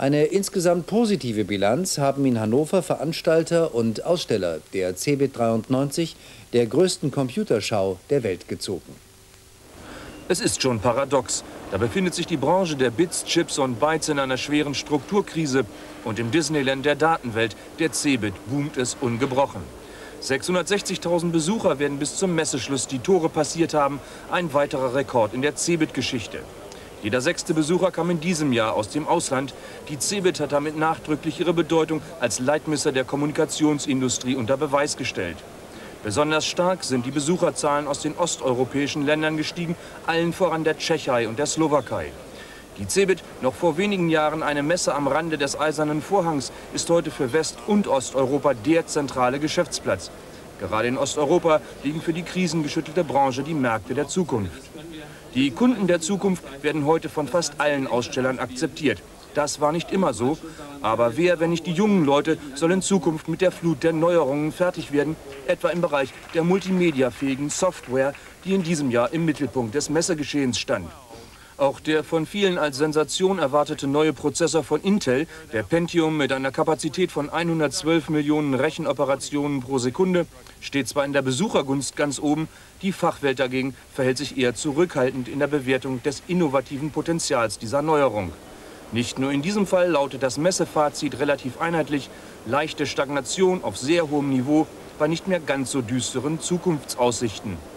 Eine insgesamt positive Bilanz haben in Hannover Veranstalter und Aussteller der CeBIT 93, der größten Computerschau der Welt, gezogen. Es ist schon paradox. Da befindet sich die Branche der Bits, Chips und Bytes in einer schweren Strukturkrise. Und im Disneyland der Datenwelt, der CeBIT, boomt es ungebrochen. 660.000 Besucher werden bis zum Messeschluss die Tore passiert haben. Ein weiterer Rekord in der CeBIT-Geschichte. Jeder 6. Besucher kam in diesem Jahr aus dem Ausland. Die CeBIT hat damit nachdrücklich ihre Bedeutung als Leitmesser der Kommunikationsindustrie unter Beweis gestellt. Besonders stark sind die Besucherzahlen aus den osteuropäischen Ländern gestiegen, allen voran der Tschechei und der Slowakei. Die CeBIT, noch vor wenigen Jahren eine Messe am Rande des Eisernen Vorhangs, ist heute für West- und Osteuropa der zentrale Geschäftsplatz. Gerade in Osteuropa liegen für die krisengeschüttelte Branche die Märkte der Zukunft. Die Kunden der Zukunft werden heute von fast allen Ausstellern akzeptiert. Das war nicht immer so. Aber wer, wenn nicht die jungen Leute, soll in Zukunft mit der Flut der Neuerungen fertig werden? Etwa im Bereich der multimediafähigen Software, die in diesem Jahr im Mittelpunkt des Messegeschehens stand. Auch der von vielen als Sensation erwartete neue Prozessor von Intel, der Pentium mit einer Kapazität von 112 Millionen Rechenoperationen pro Sekunde, steht zwar in der Besuchergunst ganz oben, die Fachwelt dagegen verhält sich eher zurückhaltend in der Bewertung des innovativen Potenzials dieser Neuerung. Nicht nur in diesem Fall lautet das Messefazit relativ einheitlich: leichte Stagnation auf sehr hohem Niveau bei nicht mehr ganz so düsteren Zukunftsaussichten.